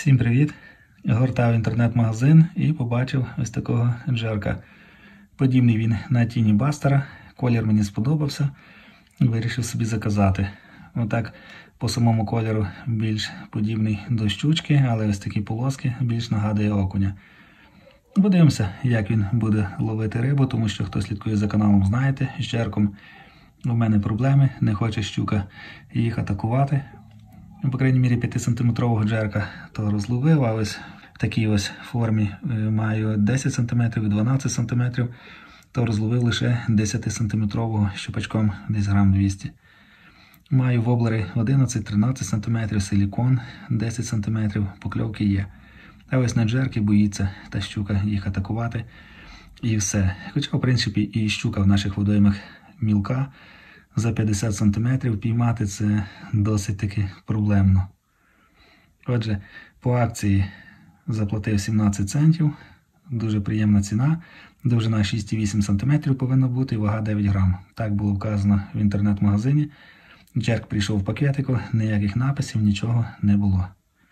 Всім привіт! Гортав інтернет-магазин і побачив ось такого джерка. Подібний він на Тіні Бастера. Колір мені сподобався. Вирішив собі заказати. Отак по самому кольору більш подібний до щучки, але ось такі полоски більш нагадує окуня. Подивимося, як він буде ловити рибу, тому що хто слідкує за каналом, знаєте, з джерком у мене проблеми, не хоче щука їх атакувати. По крайній мірі 5-сантиметрового джерка то розловив, а ось в такій ось формі маю 10 см і 12 см, то розловив лише 10-сантиметрового щупачком десь грам 200. Маю воблери 11-13 см, силікон 10 см, покльовки є. А ось на джерки боїться та щука їх атакувати і все. Хоча, в принципі, і щука в наших водоймах мілка. За 50 см піймати це досить таки проблемно. Отже, по акції заплатив 17 центів. Дуже приємна ціна. Довжина 6,8 см повинна бути, вага 9 грам. Так було вказано в інтернет-магазині. Джерк прийшов в пакетику, ніяких написів, нічого не було.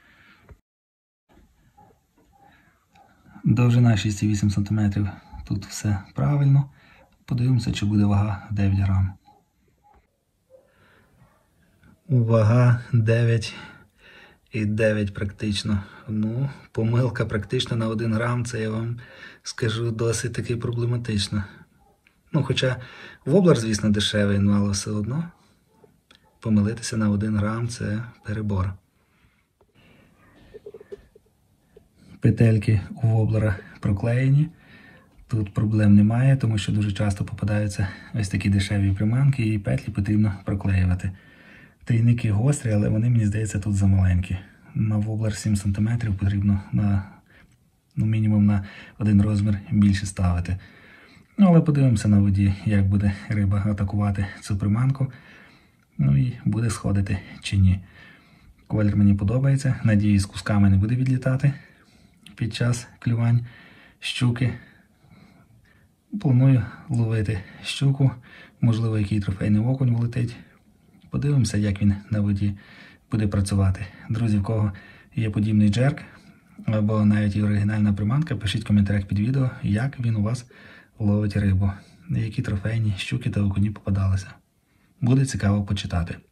Довжина 6,8 см. Тут все правильно. Подивимося, чи буде вага 9 грам. Вага 9,9 практично. Ну, помилка практично на 1 грам, це я вам скажу досить таки проблематично. Ну, хоча воблер, звісно, дешевий, але все одно помилитися на 1 грам – це перебор. Петельки у воблера проклеєні. Тут проблем немає, тому що дуже часто попадаються ось такі дешеві приманки і петлі потрібно проклеювати. Трійники гострі, але вони, мені здається, тут замаленькі. На воблер 7 см потрібно мінімум на 1 розмір більше ставити. Але подивимося на воді, як буде риба атакувати цю приманку. І буде сходити чи ні. Колір мені подобається. Надіюсь, кусками не буде відлітати під час клювань щуки. Планую ловити щуку. Можливо, який трофейний окунь влетить. Подивимося, як він на воді буде працювати. Друзі, в кого є подібний джерк, або навіть і оригінальна приманка, пишіть в коментарях під відео, як він у вас ловить рибу, які трофейні щуки та окуні попадалися. Буде цікаво почитати.